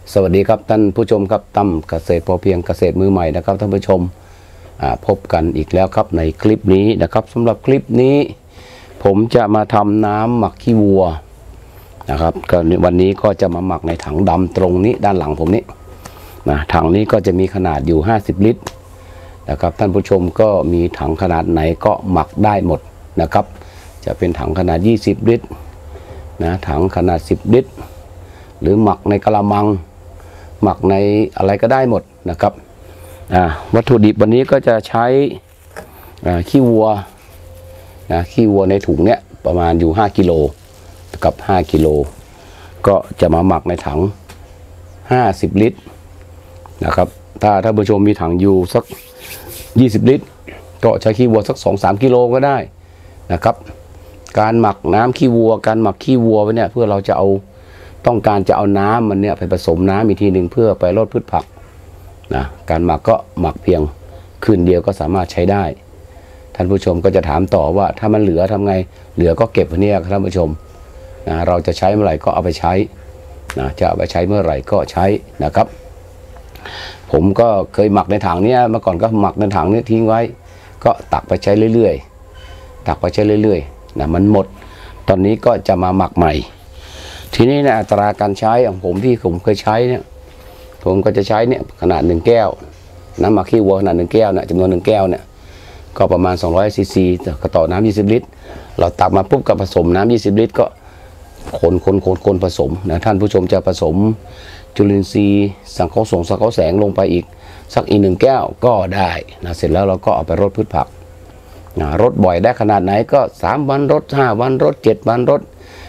สวัสดีครับท่านผู้ชมครับตั้มเกษตรพอเพียงเกษตรมือใหม่นะครับท่านผู้ชมพบกันอีกแล้วครับในคลิปนี้นะครับสำหรับคลิปนี้ผมจะมาทำน้ำหมักขี้วัวนะครับก็วันนี้ก็จะมาหมักในถังดำตรงนี้ด้านหลังผมนี้นะถังนี้ก็จะมีขนาดอยู่50ลิตรนะครับท่านผู้ชมก็มีถังขนาดไหนก็หมักได้หมดนะครับจะเป็นถังขนาด20ลิตรนะถังขนาด10ลิตรหรือหมักในกะละมังหมักในอะไรก็ได้หมดนะครับวัตถุดิบวันนี้ก็จะใช้ขี้วัวนะขี้วัวในถุงเนี้ยประมาณอยู่5กิโลกับ5กิโลก็จะมาหมักในถัง50ลิตรนะครับถ้าท่านผู้ชมมีถังอยู่สัก20ลิตรก็ใช้ขี้วัวสัก 2-3 กิโลก็ได้นะครับการหมักน้ำขี้วัวการหมักขี้วัวไว้เนี่ยเพื่อเราจะต้องการจะเอาน้ำมันเนี่ยไปผสมน้ำอีกทีหนึ่งเพื่อไปลดพืชผักนะการหมักก็หมักเพียงคืนเดียวก็สามารถใช้ได้ท่านผู้ชมก็จะถามต่อว่าถ้ามันเหลือทำไงเหลือก็เก็บไว้เนี่ยท่านผู้ชมนะเราจะใช้เมื่อไหร่ก็เอาไปใช้นะจะเอาไปใช้เมื่อไหร่ก็ใช้นะครับผมก็เคยหมักในถังเนี้ยเมื่อก่อนก็หมักในถังนี้ทิ้งไว้ก็ตักไปใช้เรื่อยๆตักไปใช้เรื่อยๆนะมันหมดตอนนี้ก็จะมาหมักใหม่ทีนี้นะอัตราการใช้ของผมที่ผมเคยใช้เนี่ยผมก็จะใช้เนี่ยขนาด1แก้วน้ำหมักขี้วัวขนาด1แก้วเนี่ยจำนวน1แก้วเนี่ยก็ประมาณ200ซีซีต่อน้ำ20ลิตรเราตักมาปุ๊บก็ผสมน้ำ20ลิตรก็คนผสมนะท่านผู้ชมจะผสมจุลินทรีย์สังเคราะห์แสงลงไปอีกสักอีก1แก้วก็ได้นะเสร็จแล้วเราก็เอาไปรดพืชผักรดบ่อยได้ขนาดไหนก็3วันรด5วันรด7วันรด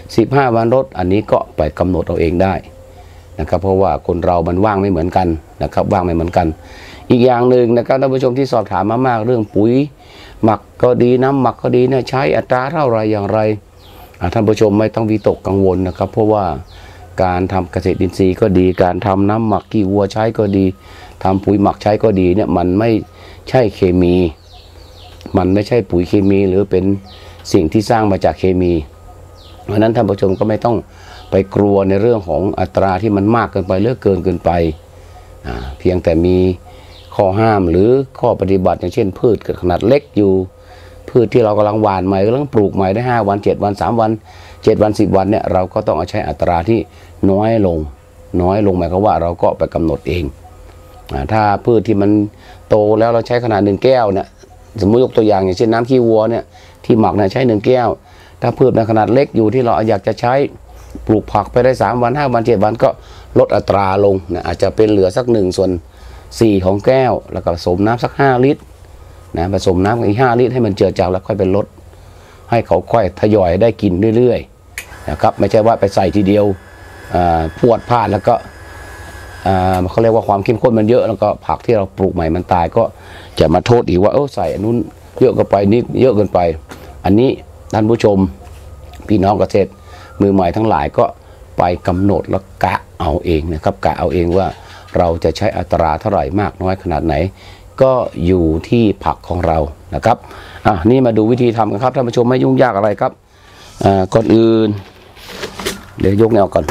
15วันรดอันนี้ก็ไปกำหนดเอาเองได้นะครับเพราะว่าคนเรามันว่างไม่เหมือนกันนะครับว่างไม่เหมือนกันอีกอย่างหนึ่งนะครับท่านผู้ชมที่สอบถามมามากเรื่องปุ๋ยหมักก็ดีน้ำหมักก็ดีเนี่ยใช้อัตราเท่าไรอย่างไรท่านผู้ชมไม่ต้องวิตกกังวลนะครับเพราะว่าการทำเกษตรอินทรีย์ก็ดีการทำน้ำหมักขี้วัวใช้ก็ดีทำปุ๋ยหมักใช้ก็ดีเนี่ยมันไม่ใช่เคมีมันไม่ใช่ปุ๋ยเคมีหรือเป็นสิ่งที่สร้างมาจากเคมีเพราะนั้นท่านผู้ชมก็ไม่ต้องไปกลัวในเรื่องของอัตราที่มันมากเกินไปหรือเกินไปเพียงแต่มีข้อห้ามหรือข้อปฏิบัติอย่างเช่นพืชขนาดเล็กอยู่พืชที่เรากำลังหว่านใหม่กำลังปลูกใหม่ได้5วัน7วัน3วัน7วัน10วันเนี่ยเราก็ต้องเอาใช้อัตราที่น้อยลงหมายความว่าเราก็ไปกำหนดเองถ้าพืชที่มันโตแล้วเราใช้ขนาด1แก้วเนี่ยสมมติยกตัวอย่างอย่างเช่นน้ำขี้วัวเนี่ยที่หมักเนี่ยใช้1แก้วถ้าพืชในขนาดเล็กอยู่ที่เราอยากจะใช้ปลูกผักไปได้3วัน5วัน7วันก็ลดอัตราลงนะอาจจะเป็นเหลือสัก1/4ของแก้วแล้วก็ผสมน้ำสัก5ลิตรนะผสมน้ำอีก5ลิตรให้มันเจือจางแล้วค่อยเป็นลดให้เขาค่อยทยอยได้กินเรื่อยๆนะครับไม่ใช่ว่าไปใส่ทีเดียวพวดพลาดแล้วก็เขาเรียกว่าความเข้มข้นมันเยอะแล้วก็ผักที่เราปลูกใหม่มันตายก็จะมาโทษอีกว่าใส่อันนู้นเยอะเกินไปนี่เยอะเกินไปอันนี้ท่านผู้ชมพี่น้องเกษตรมือใหม่ทั้งหลายก็ไปกำหนดแล้วกะเอาเองนะครับกะเอาเองว่าเราจะใช้อัตราเท่าไหร่มากน้อยขนาดไหนก็อยู่ที่ผักของเรานะครับนี่มาดูวิธีทำกันครับท่านผู้ชมไม่ยุ่งยากอะไรครับก่อนอื่นเดี๋ยวยกแนวก่อน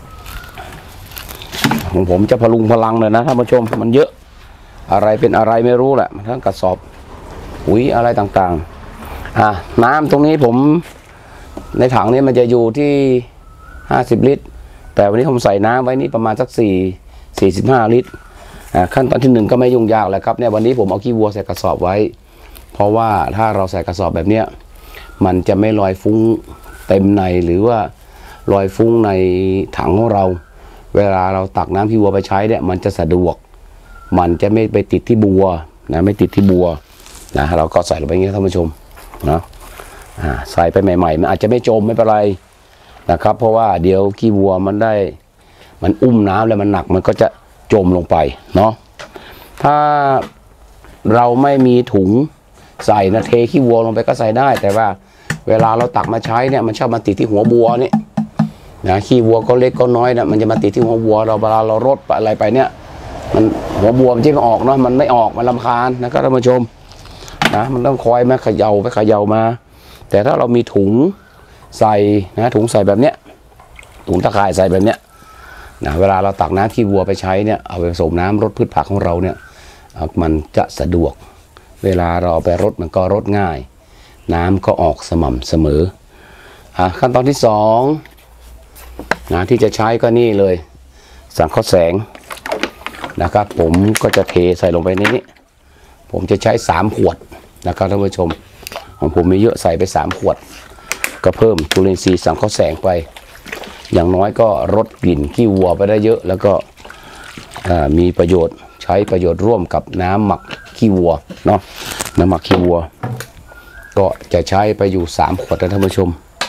ของผมจะพลุงพลังเลยนะท่านผู้ชมมันเยอะอะไรเป็นอะไรไม่รู้แหละทั้งกระสอบปุ๋ยอะไรต่างๆน้ำตรงนี้ผมในถังนี้มันจะอยู่ที่50ลิตรแต่วันนี้ผมใส่น้ำไว้นี่ประมาณสัก45ลิตรขั้นตอนที่1ก็ไม่ยุ่งยากแล้วครับเนี่ยวันนี้ผมเอาขี้วัวใส่กระสอบไว้เพราะว่าถ้าเราใส่กระสอบแบบเนี้ยมันจะไม่ลอยฟุ้งเต็มในหรือว่าลอยฟุ้งในถังของเราเวลาเราตักน้ำขี้วัวไปใช้เนี่ยมันจะสะดวกมันจะไม่ไปติดที่บัวนะไม่ติดที่บัวนะเราก็ใส่ลงไปอย่างนี้ท่านผู้ชมนะใส่ไปใหม่ๆมันอาจจะไม่จมไม่เป็นไรนะครับเพราะว่าเดี๋ยวขี้วัวมันอุ้มน้ำแล้วมันหนักมันก็จะจมลงไปเนาะถ้าเราไม่มีถุงใส่นะเทขี้วัวลงไปก็ใส่ได้แต่ว่าเวลาเราตักมาใช้เนี่ยมันชอบมาติดที่หัวบัวนี่นะขี้วัวก็เล็กก็น้อยนะมันจะมาติดที่หัวบัวเราเวลาเรารดอะไรไปเนี่ยมันหัวบัวมันจะไม่ออกเนาะมันไม่ออกมันรำคาญนะครับท่านผู้ชมนะมันต้องคอยมาเขย่ามาแต่ถ้าเรามีถุงใส่นะถุงใส่แบบเนี้ยถุงตะข่ายใส่แบบเนี้ยนะเวลาเราตักน้ำขี้วัวไปใช้เนี่ยเอาไปผสมน้ำรดพืชผักของเราเนี่ยมันจะสะดวกเวลาเราเอาไปรดมันก็รดง่ายน้ำก็ออกสม่ำเสมอขั้นตอนที่2นะที่จะใช้ก็นี่เลยสังเคราะห์แสงนะครับผมก็จะเทใส่ลงไปในนี้ผมจะใช้3ขวดนะครับท่านผู้ชมของผมมีเยอะใส่ไป3ขวดก็เพิ่มจุลินทรีย์สังเคราะห์แสงไปอย่างน้อยก็ลดกลิ่นขี้วัวไปได้เยอะแล้วก็มีประโยชน์ใช้ประโยชน์ร่วมกับน้ำหมักขี้วัวเนาะน้ำหมักขี้วัวก็จะใช้ไปอยู่3ขวดนะท่านผู้ชม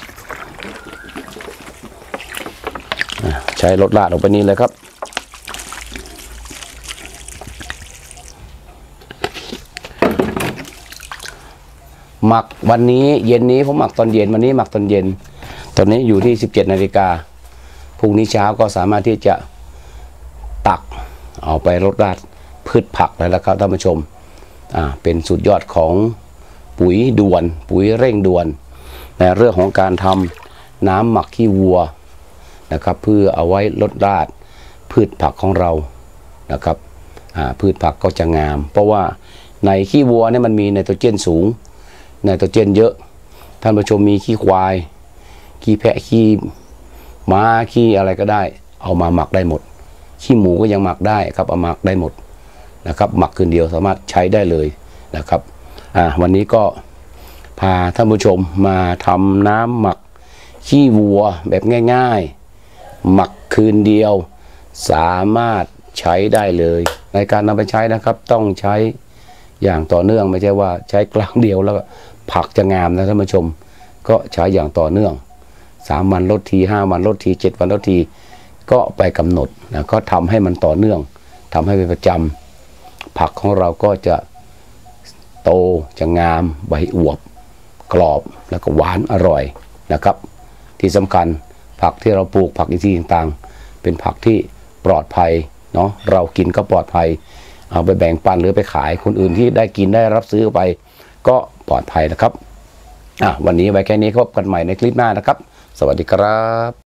ใช้รดราดลงไปนี้เลยครับหมักวันนี้เย็นนี้ผมหมักตอนเย็นวันนี้หมักตอนเย็นตอนนี้อยู่ที่17 นาฬิกาพรุ่งนี้เช้าก็สามารถที่จะตักเอาไปรดราดพืชผักแล้วครับท่านผู้ชมเป็นสุดยอดของปุ๋ยด่วนปุ๋ยเร่งด่วนในเรื่องของการทำน้ำหมักขี้วัวนะครับเพื่อเอาไว้รดราดพืชผักของเรานะครับพืชผักก็จะงามเพราะว่าในขี้วัวเนี่ยมันมีไนโตรเจนสูงไนโตรเจนเยอะท่านผู้ชมมีขี้ควายขี้แพะขี้ม้าขี้อะไรก็ได้เอามาหมักได้หมดขี้หมูก็ยังหมักได้ครับเอาหมักได้หมดนะครับหมักคืนเดียวสามารถใช้ได้เลยนะครับวันนี้ก็พาท่านผู้ชมมาทำน้ำหมักขี้วัวแบบง่ายๆหมักคืนเดียวสามารถใช้ได้เลยในการนำไปใช้นะครับต้องใช้อย่างต่อเนื่องไม่ใช่ว่าใช้ครั้งเดียวแล้วผักจะงามนะท่านผู้ชมก็ใช้อย่างต่อเนื่อง3 วันลดที5 วันลดที7 วันลดทีก็ไปกำหนดนะก็ทำให้มันต่อเนื่องทำให้เป็นประจำผักของเราก็จะโตจะงามใบอวบกรอบแล้วก็หวานอร่อยนะครับที่สำคัญผักที่เราปลูกผักอินทรีย์ต่างๆเป็นผักที่ปลอดภัยเนาะเรากินก็ปลอดภัยเอาไปแบ่งปันหรือไปขายคนอื่นที่ได้กินได้รับซื้อไปก็ปลอดภัยนะครับวันนี้ไว้แค่นี้พบกันใหม่ในคลิปหน้านะครับสวัสดีครับ